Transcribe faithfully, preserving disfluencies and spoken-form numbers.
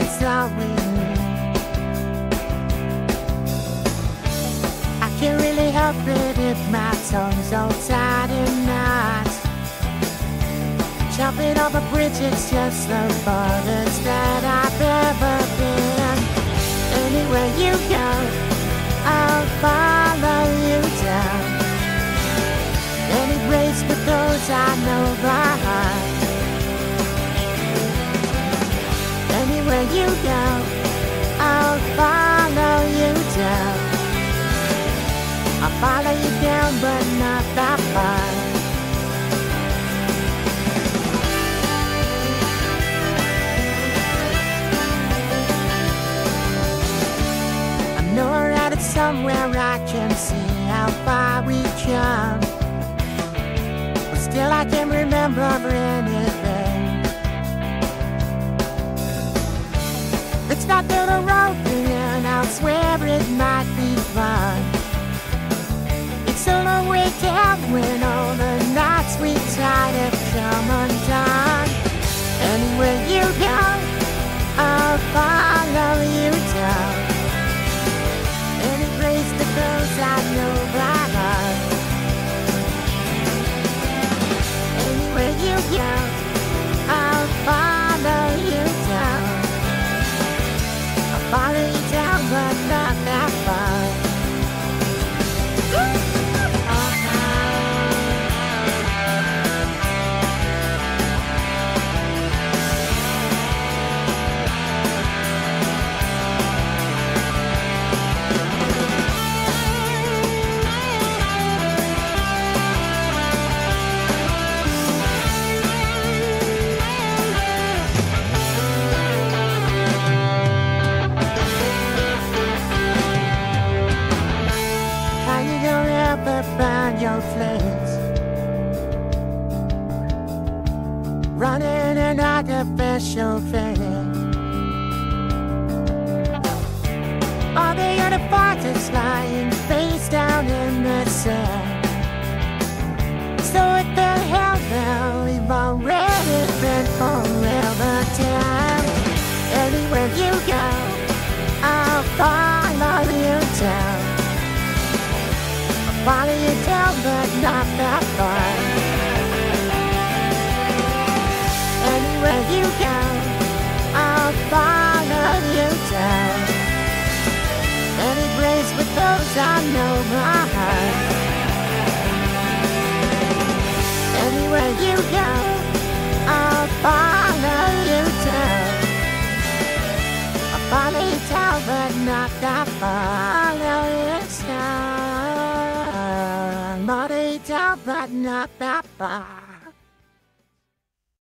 sorry. I can't really help it if my tongue's all tied in knots. Jumping over bridges just the farthest that I've ever been. Anywhere you go, I'll follow you down. Any race with those I know by heart. Anywhere you go, I'll follow you down. I'll follow you down, but not that far. Nor at it somewhere I can see how far we come. But still I can't remember anything. It's not through the road and I'll swear it might be fun. It's a long way down when all the knots we tied have come undone. Anywhere you go, I'll follow you down. Because I know by heart. Anywhere you go, I'll follow you down. I'll follow you down, but not that far. Find your flames, running an artificial fame. All the other fighters lying face down in the sand. So if the hell now we've already been forever down. Anywhere you go, I'll follow you down. Follow you down, but not that far. Anywhere you go, I'll follow you down. Any place with those I know by heart. Anywhere you go, I'll follow you down. I'll follow you down, but not that far. Follow you down. Body down, but not that far.